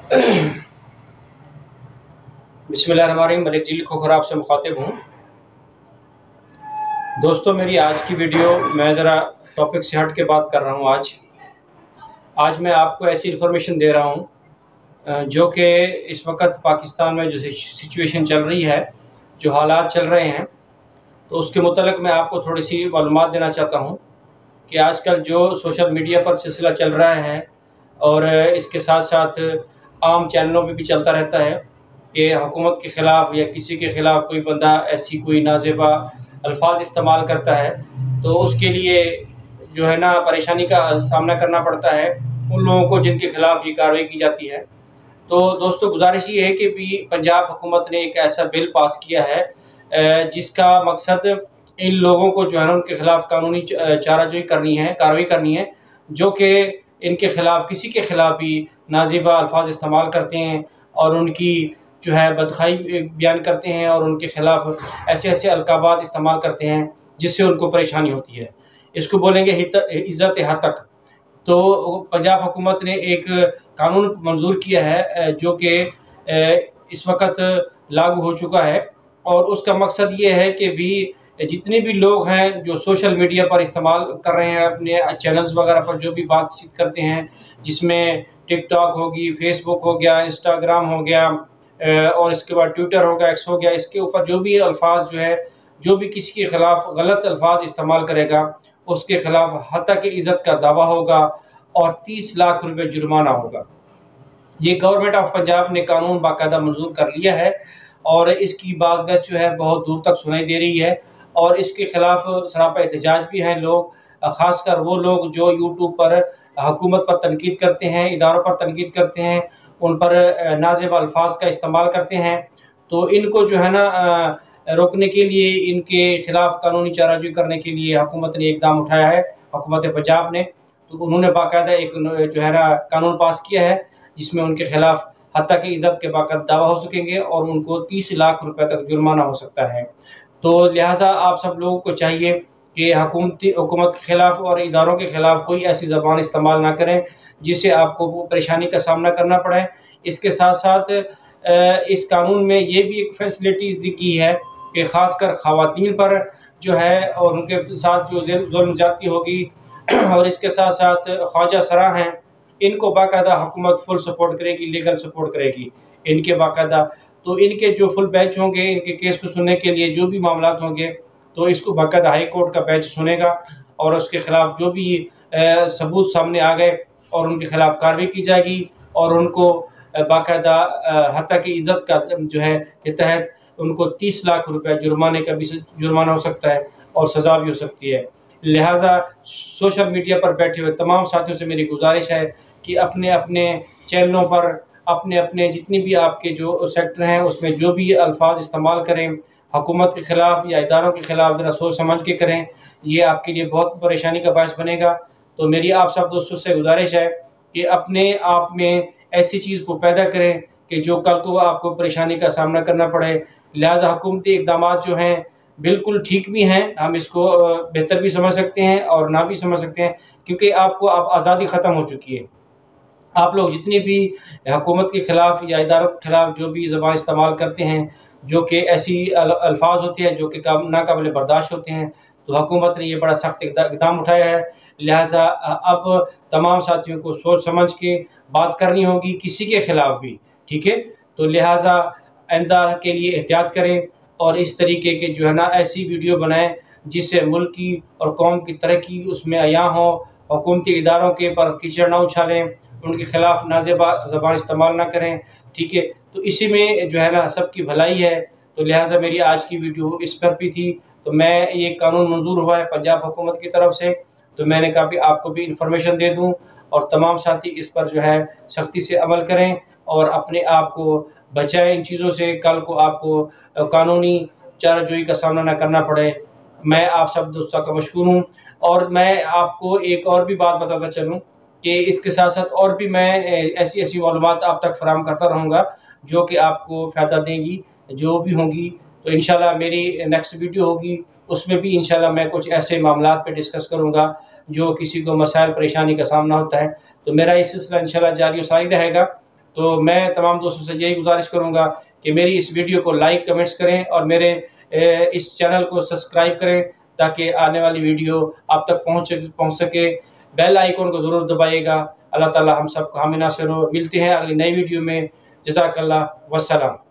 बिस्मिल्लाहिर्रहमानिर्रहीम। मलिक जिल खोखर आपसे मुखातिब हूँ। दोस्तों, मेरी आज की वीडियो मैं ज़रा टॉपिक से हट के बात कर रहा हूँ। आज मैं आपको ऐसी इन्फॉर्मेशन दे रहा हूँ जो कि इस वक्त पाकिस्तान में जो सिचुएशन चल रही है, जो हालात चल रहे हैं, तो उसके मुतल्लिक़ मैं आपको थोड़ी सी मालूमात देना चाहता हूँ कि आजकल जो सोशल मीडिया पर सिलसिला चल रहा है और इसके साथ साथ आम चैनलों पे भी चलता रहता है कि हुकूमत के ख़िलाफ़ या किसी के ख़िलाफ़ कोई बंदा ऐसी कोई नाज़ेबा अल्फाज इस्तेमाल करता है तो उसके लिए जो है ना परेशानी का सामना करना पड़ता है उन लोगों को जिनके ख़िलाफ़ ये कार्रवाई की जाती है। तो दोस्तों, गुजारिश ये है कि भी पंजाब हुकूमत ने एक ऐसा बिल पास किया है जिसका मकसद इन लोगों को जो है ना उनके ख़िलाफ़ कानूनी चाराजोई करनी है, कार्रवाई करनी है, जो कि इनके ख़िलाफ़ किसी के ख़िलाफ़ भी नाज़ेबा अल्फाज इस्तेमाल करते हैं और उनकी जो है बदखाई बयान करते हैं और उनके ख़िलाफ़ ऐसे ऐसे अलकाबात इस्तेमाल करते हैं जिससे उनको परेशानी होती है। इसको बोलेंगे इज़्ज़त हतक। तो पंजाब हुकूमत ने एक कानून मंजूर किया है जो कि इस वक्त लागू हो चुका है और उसका मकसद ये है कि भी जितने भी लोग हैं जो सोशल मीडिया पर इस्तेमाल कर रहे हैं, अपने चैनल्स वगैरह पर जो भी बातचीत करते हैं, जिसमें टिकटॉक होगी, फेसबुक हो गया, इंस्टाग्राम हो गया और इसके बाद ट्विटर हो गया, एक्स हो गया, इसके ऊपर जो भी अल्फाज जो है, जो भी किसी के ख़िलाफ़ गलत अल्फाज इस्तेमाल करेगा उसके ख़िलाफ़ हत्या की इज़्ज़त का दावा होगा और 30 लाख रुपए जुर्माना होगा। ये गवर्नमेंट ऑफ पंजाब ने कानून बाकायदा मंजूर कर लिया है और इसकी बाज़गश्त जो है बहुत दूर तक सुनाई दे रही है और इसके ख़िलाफ़ सरापा एहतजाज भी हैं लोग, ख़ासकर वो लोग जो यूट्यूब पर हुकूमत पर तनकीद करते हैं, इदारों पर तनकीद करते हैं, उन पर नाज़ेब अल्फाज का इस्तेमाल करते हैं। तो इनको जो है ना रोकने के लिए, इनके ख़िलाफ़ कानूनी चाराजोई करने के लिए हुकूमत ने इक़दाम उठाया है, हुकूमत पंजाब ने। तो उन्होंने बाकायदा एक जो है ना कानून पास किया है जिसमें उनके ख़िलाफ़ हत्या की इज़्ज़त के बाकायदा दावा हो सकेंगे और उनको 30 लाख रुपए तक जुर्माना हो सकता है। तो लिहाजा आप सब लोगों को चाहिए कि हुकूमत के ख़िलाफ़ और इदारों के ख़िलाफ़ कोई ऐसी ज़बान इस्तेमाल ना करें जिससे आपको परेशानी का सामना करना पड़े। इसके साथ साथ इस कानून में ये भी एक फैसिलिटीज़ दी की है कि ख़ासकर ख़वातीन पर जो है और उनके साथ जो जुल्म ज़्यादती होगी और इसके साथ साथ ख्वाजा सरा हैं, इनको बाकायदा हुकूमत फुल सपोर्ट करेगी, लीगल सपोर्ट करेगी इनके बाकायदा। तो इनके जो फुल बेंच होंगे, इनके केस को सुनने के लिए जो भी मामलात होंगे तो इसको बाकायदा हाई कोर्ट का बेंच सुनेगा और उसके ख़िलाफ़ जो भी सबूत सामने आ गए और उनके ख़िलाफ़ कार्रवाई की जाएगी और उनको बाकायदा हत्या की इज़्ज़त का जो है के तहत उनको 30 लाख रुपए जुर्माने का भी जुर्माना हो सकता है और सज़ा भी हो सकती है। लिहाजा सोशल मीडिया पर बैठे हुए तमाम साथियों से मेरी गुजारिश है कि अपने अपने चैनलों पर अपने अपने जितनी भी आपके जो सेक्टर हैं उसमें जो भी अल्फाज इस्तेमाल करें हुकूमत के ख़िलाफ़ या इदारों के ख़िलाफ़ ज़रा सोच समझ के करें, ये आपके लिए बहुत परेशानी का बायस बनेगा। तो मेरी आप सब दोस्तों से गुजारिश है कि अपने आप में ऐसी चीज़ को पैदा करें कि जो कल को आपको परेशानी का सामना करना पड़े। लिहाजा हुकूमती इक़दामात जो हैं बिल्कुल ठीक भी हैं, हम इसको बेहतर भी समझ सकते हैं और ना भी समझ सकते हैं, क्योंकि आपको अब आज़ादी ख़त्म हो चुकी है। आप लोग जितनी भी हुकूमत के ख़िलाफ़ या इदारों के ख़िलाफ़ जो भी ज़बान इस्तेमाल करते हैं जो कि ऐसी अल्फाज होते हैं जो कि नाकाबिल बर्दाश्त होते हैं, तो हुकूमत ने ये बड़ा सख्त इक़दाम उठाया है। लिहाजा अब तमाम साथियों को सोच समझ के बात करनी होगी किसी के ख़िलाफ़ भी, ठीक है। तो लिहाजा आइंदा के लिए एहतियात करें और इस तरीके के जो है ना ऐसी वीडियो बनाएं जिससे मुल्क की और कौम की तरक्की उसमें अयां हो। हुकूमती इदारों के पर कीचड़ ना उछालें, उनके ख़िलाफ़ नाज़ेबा ज़बान इस्तेमाल ना करें, ठीक है। तो इसी में जो है ना सबकी भलाई है। तो लिहाजा मेरी आज की वीडियो इस पर भी थी। तो मैं ये कानून मंजूर हुआ है पंजाब हुकूमत की तरफ से, तो मैंने कहा भी आपको भी इंफॉर्मेशन दे दूँ और तमाम साथी इस पर जो है सख्ती से अमल करें और अपने आप को बचाएं इन चीज़ों से, कल को आपको कानूनी चाराजोई का सामना न करना पड़े। मैं आप सब दोस्तों का मशकूर हूँ और मैं आपको एक और भी बात बताता चलूँ कि इसके साथ साथ और भी मैं ऐसी ऐसी मालूमात आप तक फराहम करता रहूँगा जो कि आपको फ़ायदा देंगी, जो भी होंगी। तो इंशाल्लाह मेरी नेक्स्ट वीडियो होगी उसमें भी इंशाल्लाह मैं कुछ ऐसे मामलात पे डिस्कस करूँगा जो किसी को मसाइल परेशानी का सामना होता है। तो मेरा ये सिलसिला इंशाल्लाह जारी और सारी रहेगा تو میں تمام دوستوں سے یہی گزارش کروں گا کہ میری اس ویڈیو کو لائک کمنٹس کریں اور میرے اس چینل کو سبسکرائب کریں تاکہ آنے والی ویڈیو آپ تک پہنچ سکے. بیل آئیکن کو ضرور دبائیے گا. اللہ تعالی ہم سب کو حامی ناصر ہو. ملتے ہیں اگلی نئی ویڈیو میں. جزاک اللہ. والسلام.